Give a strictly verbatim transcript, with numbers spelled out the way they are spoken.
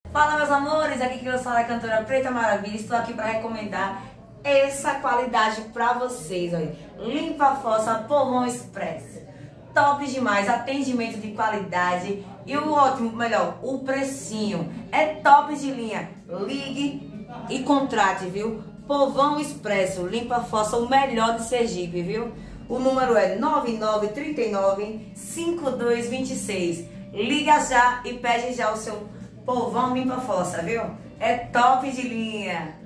Fala, meus amores, aqui que eu sou a cantora Preta Maravilha. Estou aqui para recomendar essa qualidade para vocês. Olha. Limpa a fossa Povão Express. Top demais, atendimento de qualidade e o ótimo, melhor, o precinho. É top de linha. Ligue e contrate, viu? Povão Expresso, limpa a fossa, o melhor de Sergipe, viu? O número é nove nove três nove, cinco dois dois seis. Liga já e pede já o seu Povão Limpa a Fossa, viu? É top de linha.